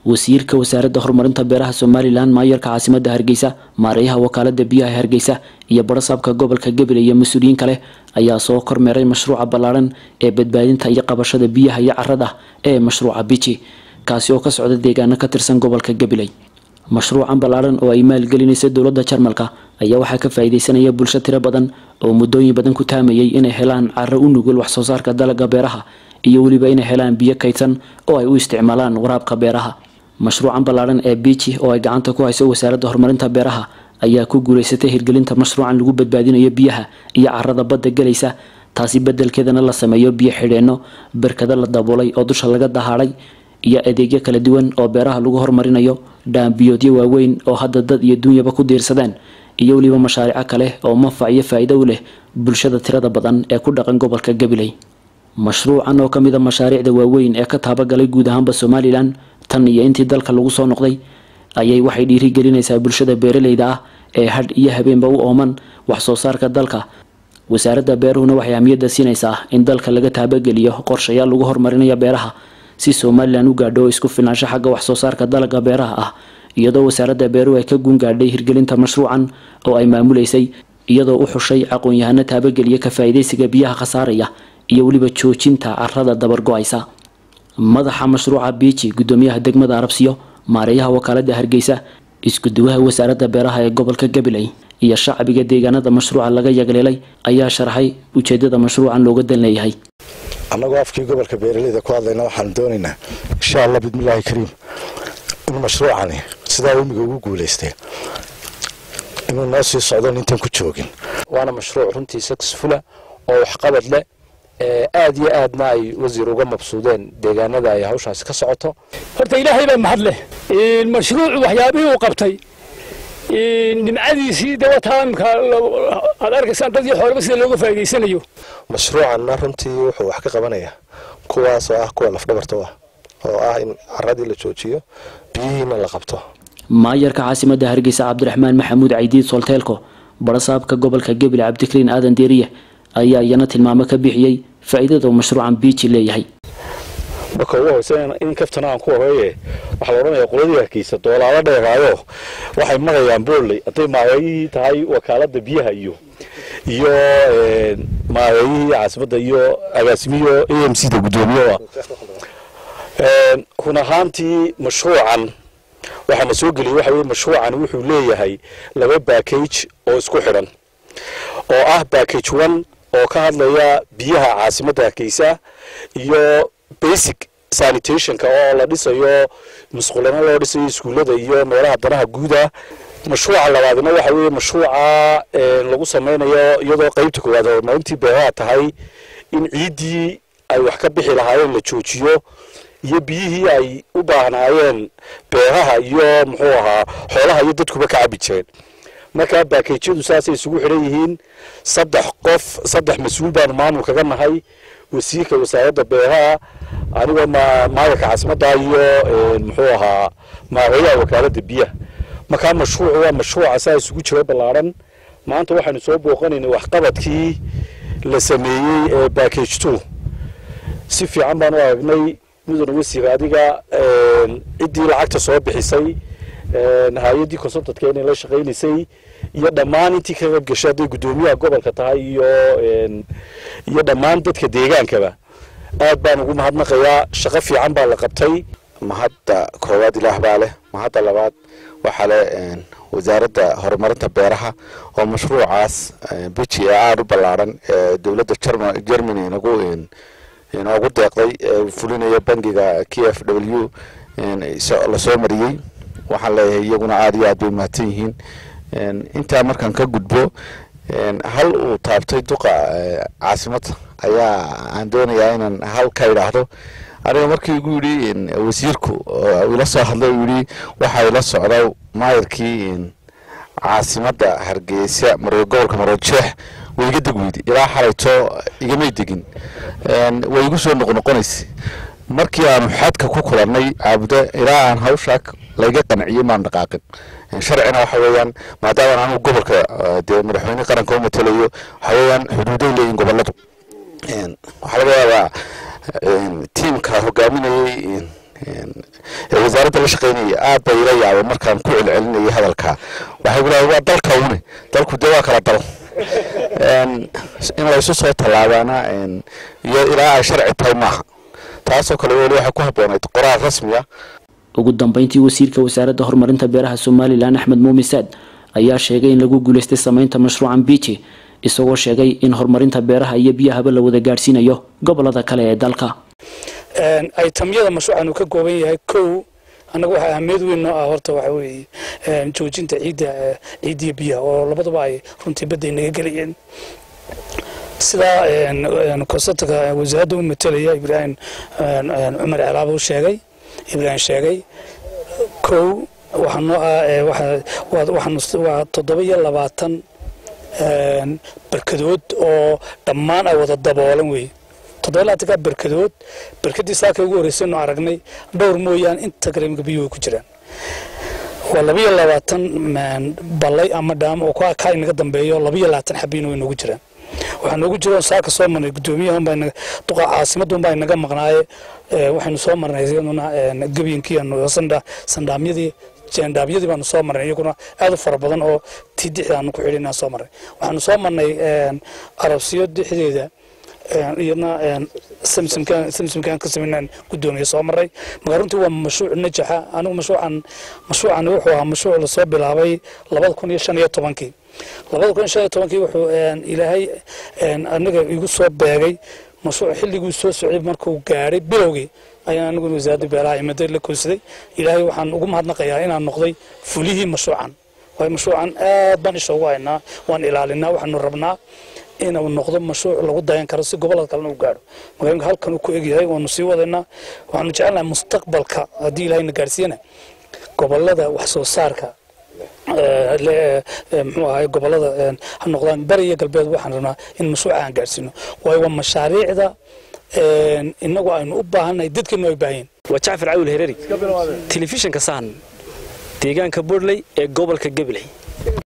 wasiirka wasaaradda horumarinta beeraha Somaliland maayarka caasimadda Hargeysa maareeyaha wakaaladda biyaha Hargeysa iyo barasaabka gobolka Gabiley iyo mas'uuliyiin kale ayaa soo kormeeray mashruuca ballaaran ee badbaadinta iyo qabashada biyaha iyo carrada ee mashruuca Bichi kaasi oo ka socda deegaano ka tirsan gobolka Gabiley. mashruucan ballaaran oo ay maalgelinayso dawladda Jarmalka ayaa waxa ka faa'iideysanaya bulshada tiro badan oo muddooyin badan ku taamayay inay helaan carro u nugul wax soo saarka dalagga beeraha iyo waliba inay helaan biyo kaydsan oo ay u isticmaalaan waraabka beeraha. mashruucan ballaaran ee Bichi oo ay gacanta ku hayso wasaaradda horumarinta beeraha ayaa ku guuleysatay hirgelinta mashruucan lagu badbaadinayo biyaha iyo carrada badda galaysa taasi beddelkeedana la sameeyo biyo xidheeno barkada la daboolay oo dusha laga dahaaray iyo adeegyo kala duwan oo beeraha lagu horumarinayo dhaambiyoodyo waaweyn oo hadda dad iyo dunyaba ku diirsadeen iyo waliba mashaariic kale oo manfac iyo faa'iido u leh bulshada tirada badan ee ku dhaqan gobolka Gabiley. mashruucan oo kamid ah mashaariicda waaweyn ee ka taabagalay guud ahaanba Somaliland tan iyo intii dalka lagu soo noqday ayay waxay dhiirigelinaysaa bulshada beeraleyda ah ee had iyo habeenba u ooman wax soo saarka dalka. wasaaradda beeruhuna waxay ahmiyadda siinaysaa in dalka laga taabageliyo qorshayaal lagu horumarinayo beeraha si Somaliland u gaadho isku filnaansho xagga wax soo saarka dalagga beeraha ah iyadoo wasaaradda beeruhu ay ka guungaadhay hirgelinta mashruucan oo ay maamuleysay iyadoo u xushay aqoon-yahano taabageliya ka faa'iideysiga biyaha khasaaraya iyo waliba joojinta carrada dabar go'aysa. madaxa mashruuca Bichi gudoomiyaha degmada Arabsiyo maareeyaha wakaaladda Hargeysa isku duwaha wasaaradda beeraha ee gobolka Gabiley iyo shacbiga deegaanada mashruuca laga yagleelay ayaa sharaxay ujeedada mashruucan looga dalnayahay. anagoo afkii gobolka beeraleyda ku hadlayna waxaan doonaynaa insha Allah bidmillaahi kariim in mashruucani sidaa umiga ugu guuleystay inuu noo sii socdo intaan ku joogin. waana mashruuc runtii successful oo wax qabad leh aad iyo aadna ay wasiir uga mabsuudeen deegaanada ay hawshaas ka socoto. horta ilaahay baa mahad leh in mashruuc waxyaabihii uu qabtay nimcadiisii dawataanka aad arkaysan dad iyo xoolo sida looga faa'iideysanayo. mashruucanna runtii wuxuu wax ka qabanaya kuwaas oo ah kuwa lafdhabarta oo ah in carradii la joojiyo biyihiina la qabto. maayarka caasimadda Hargeysa Cabdiraxmaan Maxamuud Caydiid Solteelko barasaabka gobolka Gabiley Cabdikariin Aadan Deeriye ayaa iyana tilmaamo ka bixiyay faa'iidada mashruucan Bichi leeyahay. marka uu hooseen in kaftana aan ku horeeyay waxa la oranayaa qoladii Hargeysa doolaada dheeraayo waxay marayaan boolay haday maareeyay tahay wakaaladda biyaha iyo maareeyay caasimadda iyo agaasimiyo AMC da gudoomiyaha kuna ahaantii mashruucan waxaana soo geliyay waxa weeye mashruucan wuxuu leeyahay laba package oo isku xiran oo ah package 1 oo ka hadlaya biyaha caasimadda Hargeysa iyo basic sanitation ka oo la dhisayo musqulana loo dhisayo iskuulada iyo meelaha danaha guuda. mashruuca labaadna waxa weeye mashruuca lagu sameynayo iyadoo qaybta koowaad oo maalintii beeraha tahay in ciidii ay wax ka bixi lahaayeen la joojiyo iyo biyihii ay u baahnaayeen beeraha iyo muxuu ahaa xoolaha iyo dadkuba ka cabi jireen. marka package-yadu saasay isugu xiran yihiin saddex mas'uul baan maamul kaga nahay wasiirka wasaaradda beeraha anigoo maayarka caasimadda iyo muxuu ahaa maareeyaha wakaaladda biyaha. marka mashruucu waa mashruuca saa isugu jira ballaaran. maanta waxaanu soo booqanaynay waxqabadkii la sameeyey ee package 2 si fiican baan u aragnay mudane wasiir adiga ciddii lacagta soo bixisay hay'adii consultant-ka inay la shaqeynaysay iyo dhammaan intii ka qayb gashay haday gudoomiyaha gobolka tahay iyo dhammaan dadka deegaankaba aad baan ugu mahadnaqayaa. shaqo fiican baa la qabtay. mahadda koowaad ilaah baa leh. mahadda labaad waxa leh wasaaradda horumarinta beeraha oo mashruucaas Bichi aad u ballaaran dawladda Germany inoogu deeqday fulinayo bangiga KfW la soo mariyay. waxaan leeyahay iyaguna aad iyo aad bay mahadsan yihiin. inta markaan ka gudbo hal uu taabtay duqa caasimadda ayaa aan doonayaa inaan hal ka yiraahdo. aniga markii ugu yiri wasiirku ila soo hadlay yiri waxa ila socda maayirkii caasimadda Hargeysa gobolka Maroodijeex way iga degweydi ilaa xalayto igama degin way igu soo noqonaysay. markii aan xadka ku kulannay caabuda ilaa aan hawsha laga qanciyay maan dhaqaaqin. sharcina waxa weeyaan maadaama aanu gobolka madaxweyne qaranka u matalayo waxa weeyaan xuduuday leeyihiin goboladu. waxa laga yaabaa tiimka hogaaminayay wasaaradda la shaqeynaya aad bay ila yaabay markaan ku celcelinayay hadalka waxay gulahay waa dalka une dalku dee waa kala dal in la isu soo tallaabaana iyo ilaa ay sharci tahay maaha taasoo kale weli waxay ku habboonayd qoraal rasmi ah ugu dambeyntii wasiirka wasaaradda horumarinta beeraha Somaliland Axmed Muumin Saad ayaa sheegay in lagu guuleystay sameynta mashruucan biiji isagoo sheegay in horumarinta beeraha iyo biyahaba la wada gaarsiinayo gobolada kale ee dalka ay tamyada mashruucan uu ka gooban yahay kow anagu waxa ahmeed weyn noo ah horta waxa weeye joojinta ciidda biyaha oo labaduba ay runtii badda inaga galayeen sida konsataka wasaaradda u matalaya Ibrahim Umar Alaabo sheegay kow waxaan noo waa 27 barkadood oo dhammaan ay wada daboolan weey 27 barkadood barkadii saaka ugu horeysay noo aragnay dhowr mooyaan inta kale biyo ku jiraan waa 22 balay ama dhaam oo ka inaga dambeeyo 22 xabiin oo inagu jiraan waxaan ugu jiro saaka soo marnay gudoomiyaha baa duqa caasimadda baa inaga maqnaaye waxaanu soo marnay iyaduna gabiinkii aanu sandaamyadii jendaabyadii baanu soo marnay iyaguna aad u fara badan oo tidixdaanu ku xidhinaa soo marnay waxaanu soo marnay arabsiyo dixdeeda iyadna samsamkan ka sameynaan gudoomiye soo maray marka runtii waa mashruuc najaxa anigu mashruucan wuxuu ahaa mashruuc la soo bilaabay 2015 wuxuu ilaahay anaga igu soo beegay mashruuc xilligii soo socday markuu gaaray bilowgii ayaan anigu wasaaradda beeraha imada la koolsaday ilaahay waxaan ugu mahadnaqayaa inaan noqday fulihii mashruucan way mashruucan aad baan isha ugu haynaa waan ilaalinaa waxaanu rabnaa inuu noqdo mashruuc lagu dayan karo si gobolada kale u gaaro magaalada halkan uu ku egyahay waanu sii wadaynaa waxaanu jecelnahay mustaqbalka haddii ilaahayna gaarsiiyana gobolada wax soo saarka muxuu ahay gobolada ha noqdaan bari iyo galbeed waxaan rabnaa in mashruuc aan gaarsiino waa mashaariicda inagu aynu u baahannahay dadkeenu ay baahan waa Jaafar Caawil Hereeri telefishinka Saan deegaanka Boorley ee gobolka Gabiley